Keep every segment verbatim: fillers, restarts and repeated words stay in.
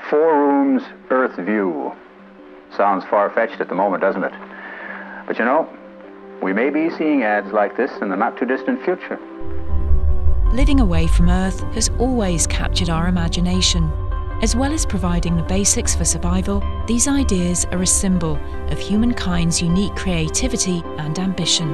Four rooms, Earth view. Sounds far-fetched at the moment, doesn't it? But you know, we may be seeing ads like this in the not-too-distant future. Living away from Earth has always captured our imagination. As well as providing the basics for survival, these ideas are a symbol of humankind's unique creativity and ambition.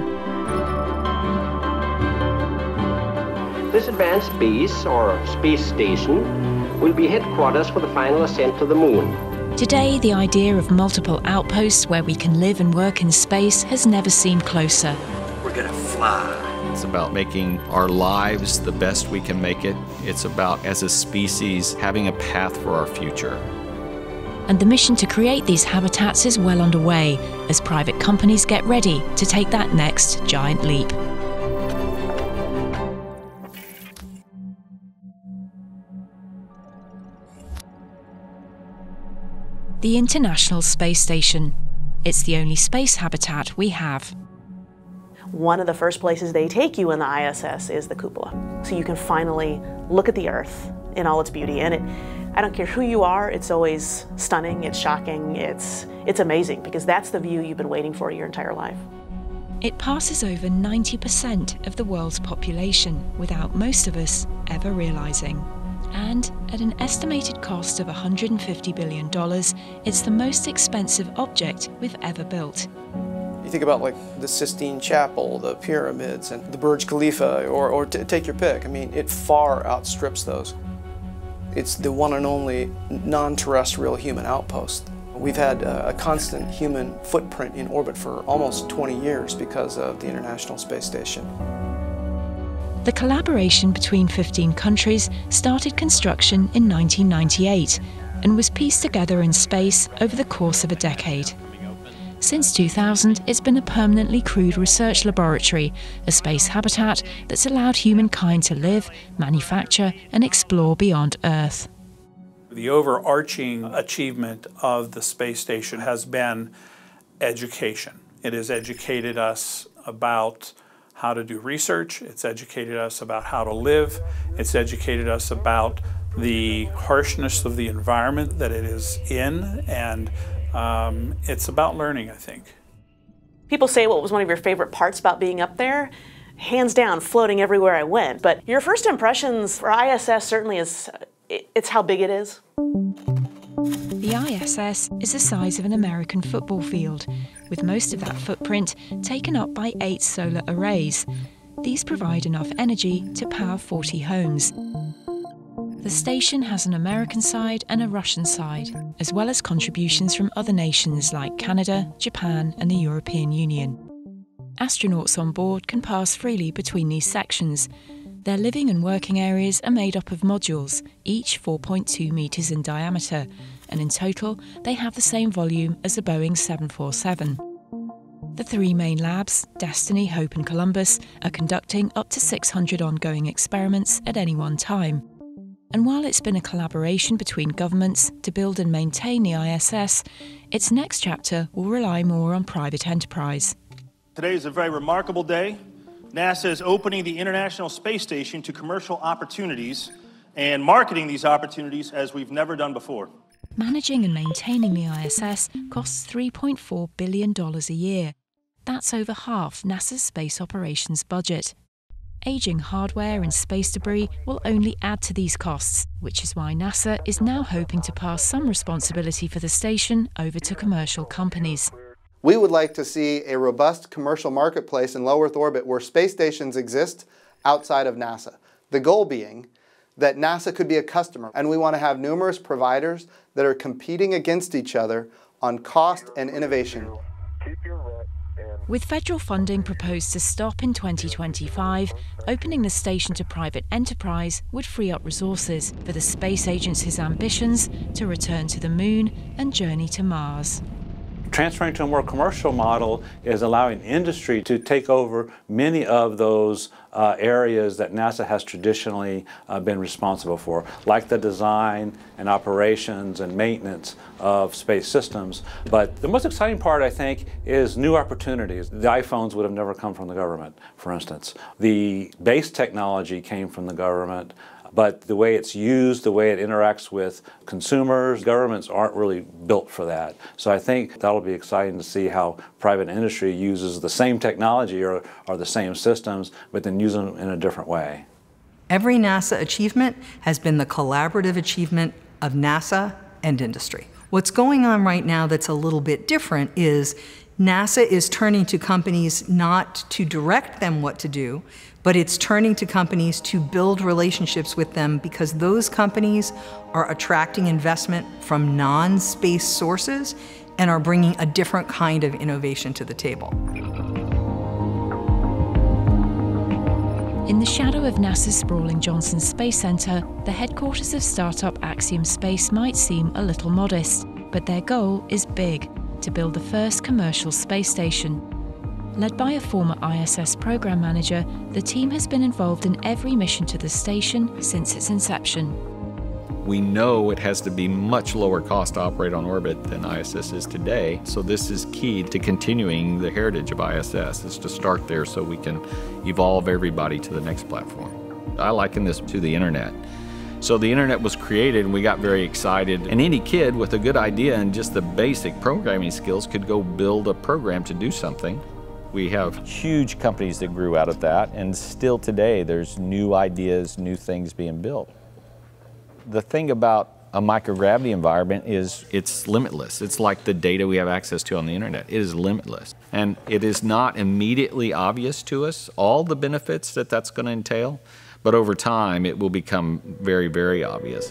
This advanced base, or space station, will be headquarters for the final ascent to the moon. Today, the idea of multiple outposts where we can live and work in space has never seemed closer. We're gonna fly. It's about making our lives the best we can make it. It's about, as a species, having a path for our future. And the mission to create these habitats is well underway as private companies get ready to take that next giant leap. The International Space Station. It's the only space habitat we have. One of the first places they take you in the I S S is the cupola. So you can finally look at the Earth in all its beauty. And it, I don't care who you are, it's always stunning, it's shocking, it's, it's amazing, because that's the view you've been waiting for your entire life. It passes over ninety percent of the world's population without most of us ever realizing. And at an estimated cost of one hundred fifty billion dollars, it's the most expensive object we've ever built. You think about like the Sistine Chapel, the pyramids, and the Burj Khalifa, or, or t take your pick. I mean, it far outstrips those. It's the one and only non-terrestrial human outpost. We've had a, a constant human footprint in orbit for almost twenty years because of the International Space Station. The collaboration between fifteen countries started construction in nineteen ninety-eight and was pieced together in space over the course of a decade. Since two thousand, it's been a permanently crewed research laboratory, a space habitat that's allowed humankind to live, manufacture, and explore beyond Earth. The overarching achievement of the space station has been education. It has educated us about how to do research, it's educated us about how to live, it's educated us about the harshness of the environment that it is in, and Um, it's about learning, I think. People say, what was one of your favorite parts about being up there? Hands down, floating everywhere I went. But your first impressions for I S S certainly is, it's how big it is. The I S S is the size of an American football field, with most of that footprint taken up by eight solar arrays. These provide enough energy to power forty homes. The station has an American side and a Russian side, as well as contributions from other nations like Canada, Japan, and the European Union. Astronauts on board can pass freely between these sections. Their living and working areas are made up of modules, each four point two metres in diameter, and in total they have the same volume as a Boeing seven forty-seven. The three main labs, Destiny, Hope and Columbus, are conducting up to six hundred ongoing experiments at any one time. And while it's been a collaboration between governments to build and maintain the I S S, its next chapter will rely more on private enterprise. Today is a very remarkable day. NASA is opening the International Space Station to commercial opportunities and marketing these opportunities as we've never done before. Managing and maintaining the I S S costs three point four billion dollars a year. That's over half NASA's space operations budget. Aging hardware and space debris will only add to these costs, which is why NASA is now hoping to pass some responsibility for the station over to commercial companies. We would like to see a robust commercial marketplace in low Earth orbit where space stations exist outside of NASA. The goal being that NASA could be a customer, and we want to have numerous providers that are competing against each other on cost and innovation. With federal funding proposed to stop in twenty twenty-five, opening the station to private enterprise would free up resources for the space agency's ambitions to return to the moon and journey to Mars. Transferring to a more commercial model is allowing industry to take over many of those uh, areas that NASA has traditionally uh, been responsible for, like the design and operations and maintenance of space systems. But the most exciting part, I think, is new opportunities. The iPhones would have never come from the government, for instance. The base technology came from the government. but the way it's used, the way it interacts with consumers, governments aren't really built for that. So I think that'll be exciting to see how private industry uses the same technology or, or the same systems, but then use them in a different way. Every NASA achievement has been the collaborative achievement of NASA and industry. What's going on right now that's a little bit different is NASA is turning to companies not to direct them what to do, but it's turning to companies to build relationships with them because those companies are attracting investment from non-space sources and are bringing a different kind of innovation to the table. In the shadow of NASA's sprawling Johnson Space Center, the headquarters of startup Axiom Space might seem a little modest, but their goal is big: to build the first commercial space station. Led by a former I S S program manager, the team has been involved in every mission to the station since its inception. We know it has to be much lower cost to operate on orbit than I S S is today, so this is key to continuing the heritage of I S S, is to start there so we can evolve everybody to the next platform. I liken this to the internet. So the internet was created and we got very excited, and any kid with a good idea and just the basic programming skills could go build a program to do something. We have huge companies that grew out of that, and still today there's new ideas, new things being built. The thing about a microgravity environment is it's limitless. It's like the data we have access to on the internet. It is limitless. And it is not immediately obvious to us all the benefits that that's going to entail, but over time it will become very, very obvious.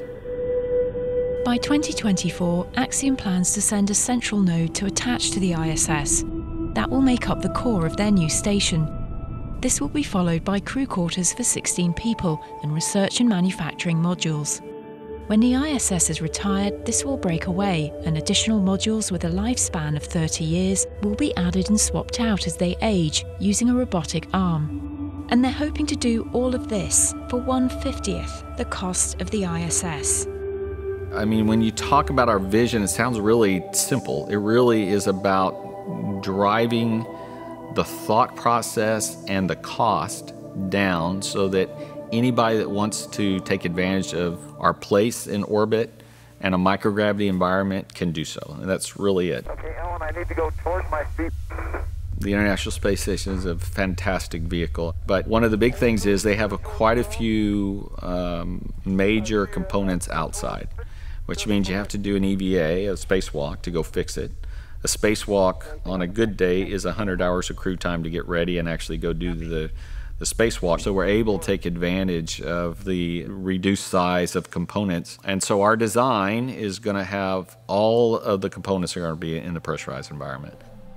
By twenty twenty-four, Axiom plans to send a central node to attach to the I S S. That will make up the core of their new station. This will be followed by crew quarters for sixteen people and research and manufacturing modules. When the I S S is retired, this will break away, and additional modules with a lifespan of thirty years will be added and swapped out as they age using a robotic arm. And they're hoping to do all of this for one fiftieth the cost of the I S S. I mean, when you talk about our vision, it sounds really simple. It really is about driving the thought process and the cost down so that anybody that wants to take advantage of our place in orbit and a microgravity environment can do so. And that's really it. Okay, Ellen, I need to go towards my feet. The International Space Station is a fantastic vehicle, but one of the big things is they have a, quite a few um, major components outside, which means you have to do an E V A, a spacewalk, to go fix it. A spacewalk on a good day is one hundred hours of crew time to get ready and actually go do the, the spacewalk. So we're able to take advantage of the reduced size of components. And so our design is going to have all of the components are going to be in the pressurized environment.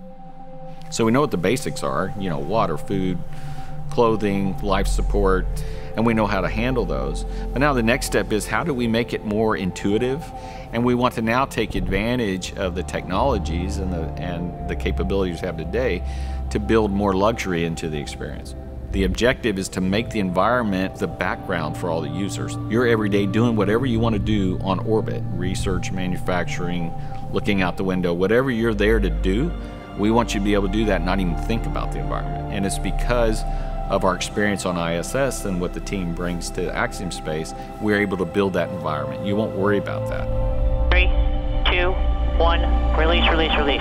So we know what the basics are, you know, water, food, clothing, life support, and we know how to handle those. But now the next step is how do we make it more intuitive? And we want to now take advantage of the technologies and the, and the capabilities we have today to build more luxury into the experience. The objective is to make the environment the background for all the users. You're every day doing whatever you want to do on orbit, research, manufacturing, looking out the window, whatever you're there to do, we want you to be able to do that and not even think about the environment. And it's because of our experience on I S S and what the team brings to Axiom Space, we're able to build that environment. You won't worry about that. Three, two, one, release, release, release.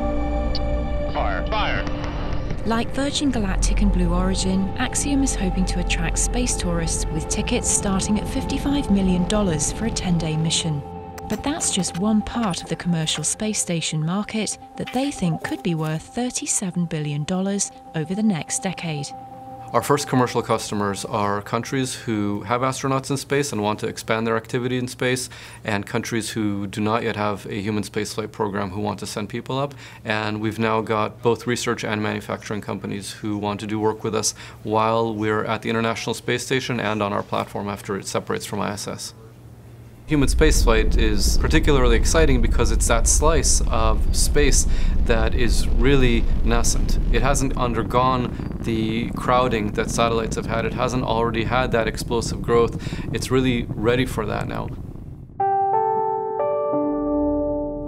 Fire, fire. Like Virgin Galactic and Blue Origin, Axiom is hoping to attract space tourists with tickets starting at fifty-five million dollars for a ten-day mission. But that's just one part of the commercial space station market that they think could be worth thirty-seven billion dollars over the next decade. Our first commercial customers are countries who have astronauts in space and want to expand their activity in space, and countries who do not yet have a human spaceflight program who want to send people up. And we've now got both research and manufacturing companies who want to do work with us while we're at the International Space Station and on our platform after it separates from I S S. Human spaceflight is particularly exciting because it's that slice of space that is really nascent. It hasn't undergone the crowding that satellites have had. It hasn't already had that explosive growth. It's really ready for that now.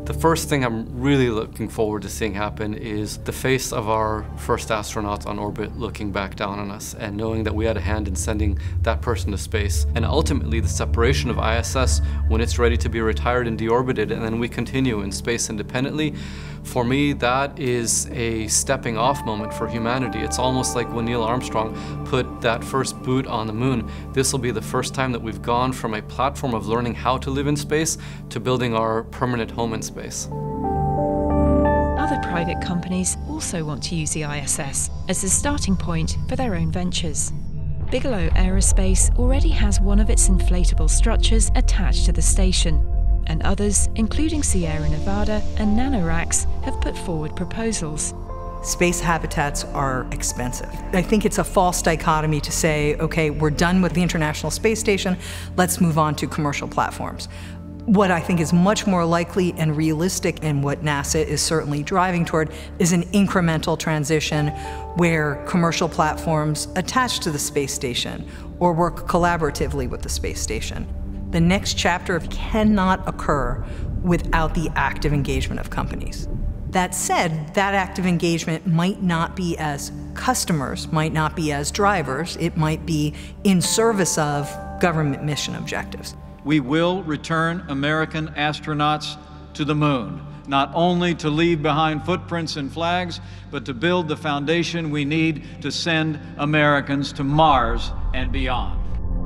The first thing I'm really looking forward to seeing happen is the face of our first astronaut on orbit looking back down on us and knowing that we had a hand in sending that person to space. And ultimately the separation of I S S when it's ready to be retired and deorbited, and then we continue in space independently. For me, that is a stepping off moment for humanity. It's almost like when Neil Armstrong put that first boot on the moon. This will be the first time that we've gone from a platform of learning how to live in space to building our permanent home in space. Other private companies also want to use the I S S as a starting point for their own ventures. Bigelow Aerospace already has one of its inflatable structures attached to the station, and others, including Sierra Nevada and NanoRacks, have put forward proposals. Space habitats are expensive. I think it's a false dichotomy to say, okay, we're done with the International Space Station, let's move on to commercial platforms. What I think is much more likely and realistic, and what NASA is certainly driving toward, is an incremental transition where commercial platforms attach to the space station or work collaboratively with the space station. The next chapter cannot occur without the active engagement of companies. That said, that active engagement might not be as customers, might not be as drivers, it might be in service of government mission objectives. We will return American astronauts to the moon, not only to leave behind footprints and flags, but to build the foundation we need to send Americans to Mars and beyond.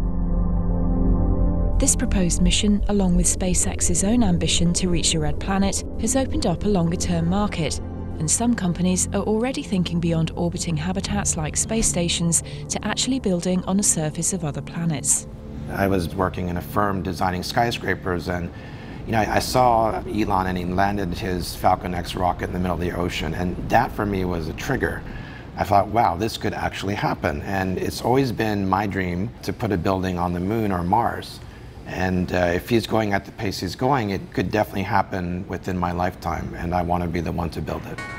This proposed mission, along with SpaceX's own ambition to reach the Red Planet, has opened up a longer-term market, and some companies are already thinking beyond orbiting habitats like space stations to actually building on the surface of other planets. I was working in a firm designing skyscrapers, and you know, I saw Elon, and he landed his Falcon X rocket in the middle of the ocean, and that for me was a trigger. I thought, wow, this could actually happen, and it's always been my dream to put a building on the moon or Mars. And uh, if he's going at the pace he's going, it could definitely happen within my lifetime, and I want to be the one to build it.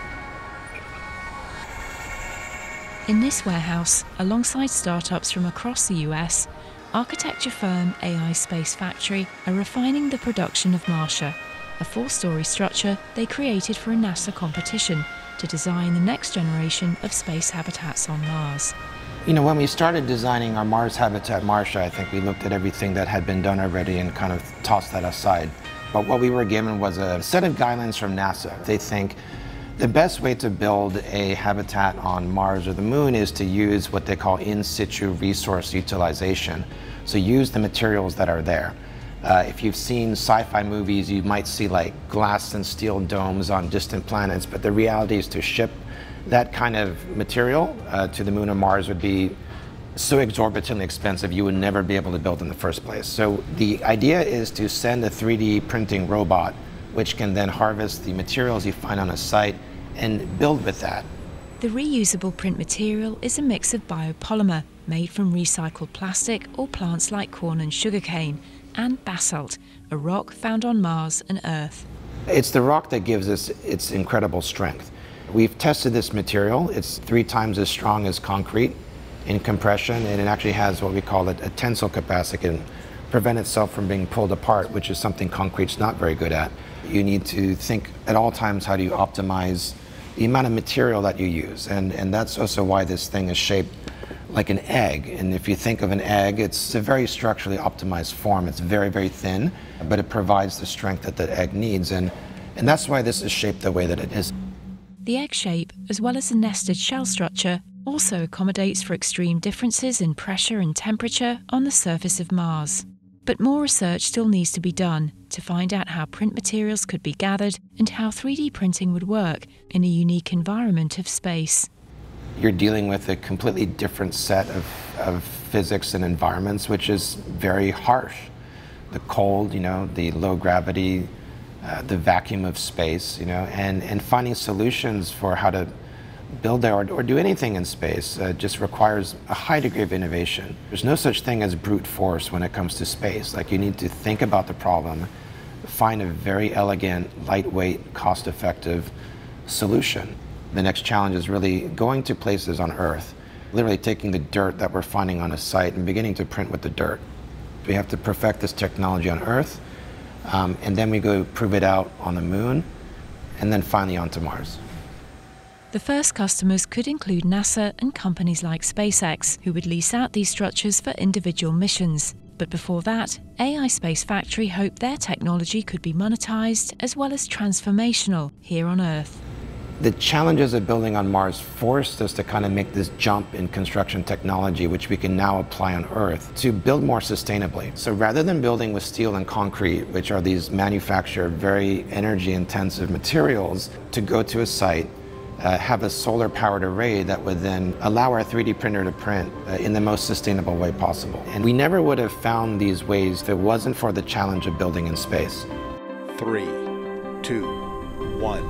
In this warehouse, alongside startups from across the U S, architecture firm A I Space Factory are refining the production of Martia, a four-story structure they created for a NASA competition to design the next generation of space habitats on Mars. You know, when we started designing our Mars habitat, Martia, I think we looked at everything that had been done already and kind of tossed that aside. But what we were given was a set of guidelines from NASA. They think the best way to build a habitat on Mars or the moon is to use what they call in situ resource utilization. So use the materials that are there. Uh, if you've seen sci-fi movies, you might see like glass and steel domes on distant planets, but the reality is to ship that kind of material uh, to the moon or Mars would be so exorbitantly expensive you would never be able to build in the first place. So the idea is to send a three D printing robot which can then harvest the materials you find on a site and build with that. The reusable print material is a mix of biopolymer made from recycled plastic or plants like corn and sugarcane, and basalt, a rock found on Mars and Earth. It's the rock that gives us its incredible strength. We've tested this material. It's three times as strong as concrete in compression, and it actually has what we call a, a tensile capacity. It can prevent itself from being pulled apart, which is something concrete's not very good at. You need to think at all times, how do you optimize the amount of material that you use? And, and that's also why this thing is shaped like an egg. And if you think of an egg, it's a very structurally optimized form. It's very, very thin, but it provides the strength that the egg needs. And, and that's why this is shaped the way that it is. The egg shape, as well as the nested shell structure, also accommodates for extreme differences in pressure and temperature on the surface of Mars. But more research still needs to be done to find out how print materials could be gathered and how three D printing would work in a unique environment of space. You're dealing with a completely different set of, of physics and environments, which is very harsh. The cold, you know, the low gravity, uh, the vacuum of space, you know, and, and finding solutions for how to build there or, or do anything in space uh, just requires a high degree of innovation. There's no such thing as brute force when it comes to space. Like, you need to think about the problem, find a very elegant, lightweight, cost-effective solution. The next challenge is really going to places on Earth, literally taking the dirt that we're finding on a site and beginning to print with the dirt. We have to perfect this technology on Earth, Um, and then we go prove it out on the moon, and then finally onto Mars. The first customers could include NASA and companies like SpaceX, who would lease out these structures for individual missions. But before that, A I Space Factory hoped their technology could be monetized as well as transformational here on Earth. The challenges of building on Mars forced us to kind of make this jump in construction technology, which we can now apply on Earth, to build more sustainably. So rather than building with steel and concrete, which are these manufactured, very energy-intensive materials, to go to a site, uh, have a solar-powered array that would then allow our three D printer to print uh, in the most sustainable way possible. And we never would have found these ways if it wasn't for the challenge of building in space. Three, two, one.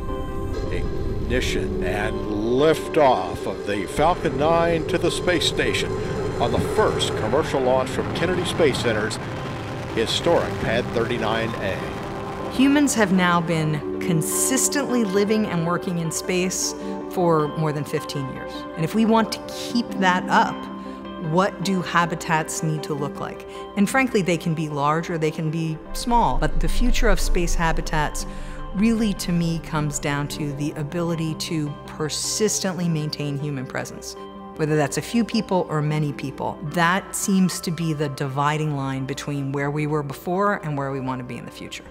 Ignition and liftoff of the Falcon nine to the space station on the first commercial launch from Kennedy Space Center's historic Pad thirty-nine A. Humans have now been consistently living and working in space for more than fifteen years. And if we want to keep that up, what do habitats need to look like? And frankly, they can be large or they can be small, but the future of space habitats really, to me, comes down to the ability to persistently maintain human presence. Whether that's a few people or many people, that seems to be the dividing line between where we were before and where we want to be in the future.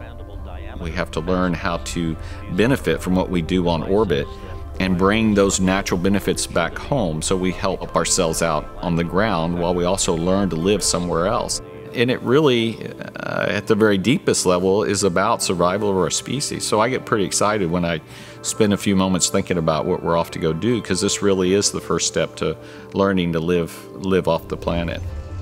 We have to learn how to benefit from what we do on orbit and bring those natural benefits back home so we help ourselves out on the ground while we also learn to live somewhere else. And it really, uh, at the very deepest level, is about survival of our species. So I get pretty excited when I spend a few moments thinking about what we're off to go do, because this really is the first step to learning to live, live off the planet.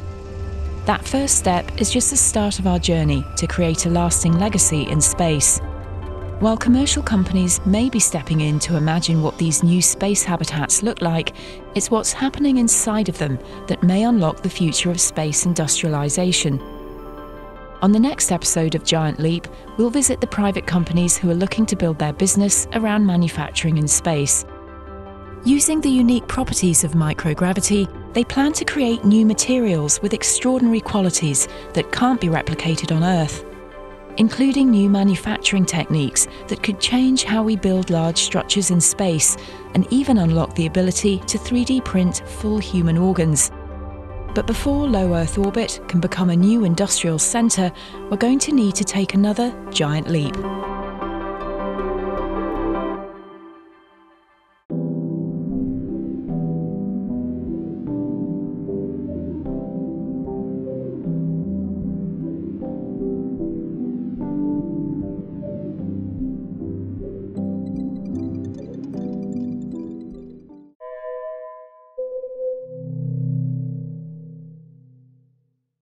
That first step is just the start of our journey to create a lasting legacy in space. While commercial companies may be stepping in to imagine what these new space habitats look like, it's what's happening inside of them that may unlock the future of space industrialization. On the next episode of Giant Leap, we'll visit the private companies who are looking to build their business around manufacturing in space. Using the unique properties of microgravity, they plan to create new materials with extraordinary qualities that can't be replicated on Earth, including new manufacturing techniques that could change how we build large structures in space and even unlock the ability to three D print full human organs. But before low Earth orbit can become a new industrial centre, we're going to need to take another giant leap.